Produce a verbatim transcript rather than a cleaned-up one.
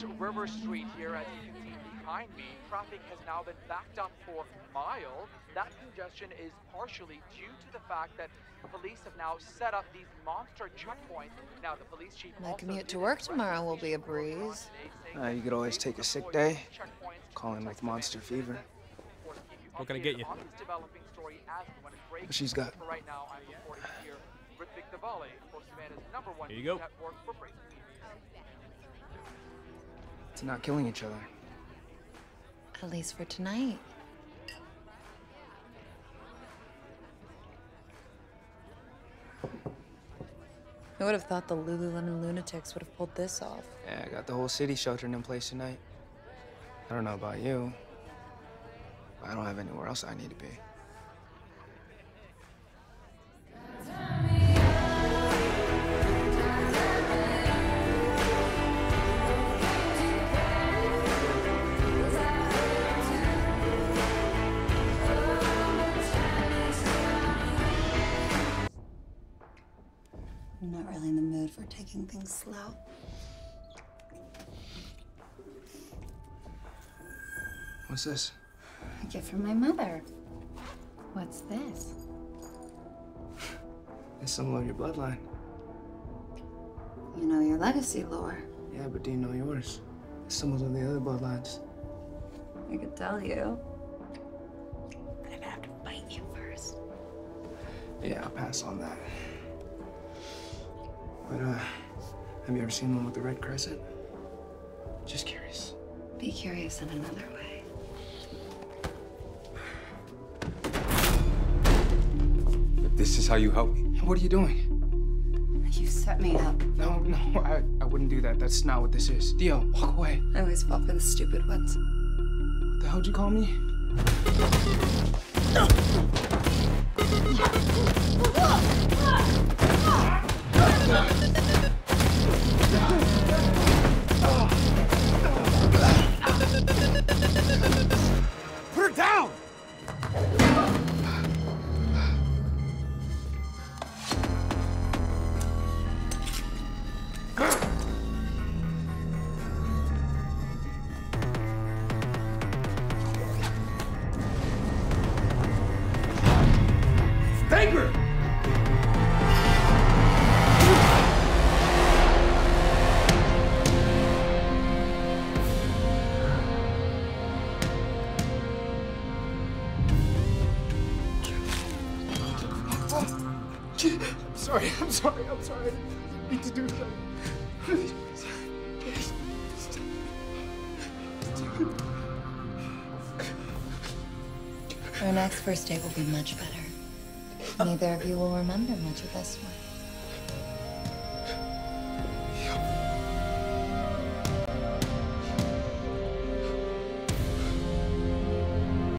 West River Street here, as you can see behind me, traffic has now been backed up for miles. That congestion is partially due to the fact that police have now set up these monster checkpoints. Now, the police chief My also commute to did work address tomorrow will the be a issue earlier on breeze. today, saying Uh, that you could always they take a will sick deploy day, these checkpoints to call in protect with monster citizens. fever. Of course, keep you What can I get updated you? on this developing story as and when it breaks. She's got- For right now, I'm reporting here, Ritvik Diwali for Savannah's number one Here you go. network for breaking news. To not killing each other. At least for tonight. Who would have thought the Lululemon lunatics would have pulled this off? Yeah, I got the whole city sheltering in place tonight. I don't know about you, but I don't have anywhere else I need to be. I'm not really in the mood for taking things slow. What's this? A gift from my mother. What's this? It's some of your bloodline. You know your legacy lore. Yeah, but do you know yours? It's symbols of the other bloodlines. I could tell you. But I'm gonna have to fight you first. Yeah, I'll pass on that. But, uh, have you ever seen one with the red crescent? Just curious. Be curious in another way. If this is how you help me. What are you doing? You set me up. No, no, I, I wouldn't do that. That's not what this is. Dio, walk away. I always fall for the stupid ones. What the hell'd you call me? Put her down! Sniper! I'm sorry, I'm sorry, I'm sorry. I didn't mean to do that. Our next first date will be much better. Neither of you will remember much of this one.